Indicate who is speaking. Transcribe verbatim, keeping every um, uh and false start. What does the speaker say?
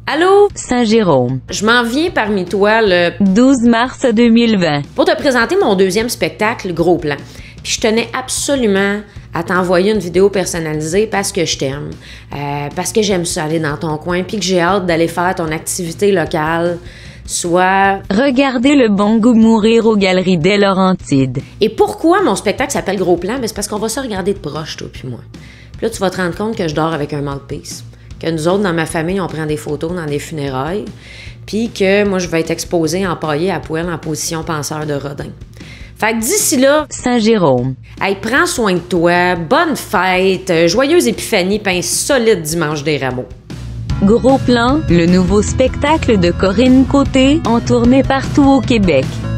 Speaker 1: Allô?
Speaker 2: Saint-Jérôme.
Speaker 1: Je m'en viens parmi toi le
Speaker 2: douze mars deux mille vingt.
Speaker 1: pour te présenter mon deuxième spectacle, Gros Plan. Puis je tenais absolument à t'envoyer une vidéo personnalisée parce que je t'aime, euh, parce que j'aime ça aller dans ton coin, puis que j'ai hâte d'aller faire ton activité locale, soit...
Speaker 2: Regardez le bon goût mourir aux Galeries des Laurentides.
Speaker 1: Et pourquoi mon spectacle s'appelle Gros Plan? Ben, c'est parce qu'on va se regarder de proche, toi puis moi. Puis là, tu vas te rendre compte que je dors avec un mouthpiece. Que nous autres, dans ma famille, on prend des photos dans des funérailles, puis que moi, je vais être exposée, empaillée à poil en position penseur de Rodin. Fait que d'ici là,
Speaker 2: Saint-Jérôme.
Speaker 1: hey, prends soin de toi, bonne fête, euh, joyeuse épiphanie, pain solide dimanche des Rameaux.
Speaker 2: Gros Plan, le nouveau spectacle de Corinne Côté, en tournée partout au Québec.